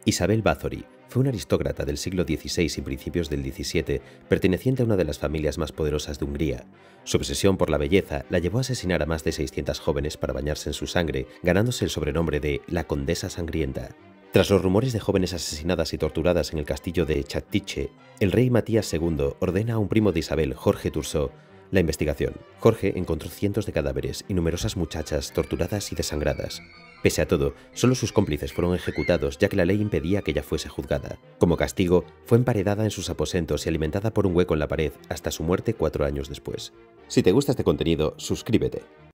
Isabel Bathory fue una aristócrata del siglo XVI y principios del XVII, perteneciente a una de las familias más poderosas de Hungría. Su obsesión por la belleza la llevó a asesinar a más de 600 jóvenes para bañarse en su sangre, ganándose el sobrenombre de la Condesa Sangrienta. Tras los rumores de jóvenes asesinadas y torturadas en el castillo de Chatiche, el rey Matías II ordena a un primo de Isabel, Jorge Thurzó, la investigación. Jorge encontró cientos de cadáveres y numerosas muchachas torturadas y desangradas. Pese a todo, solo sus cómplices fueron ejecutados, ya que la ley impedía que ella fuese juzgada. Como castigo, fue emparedada en sus aposentos y alimentada por un hueco en la pared hasta su muerte 4 años después. Si te gusta este contenido, suscríbete.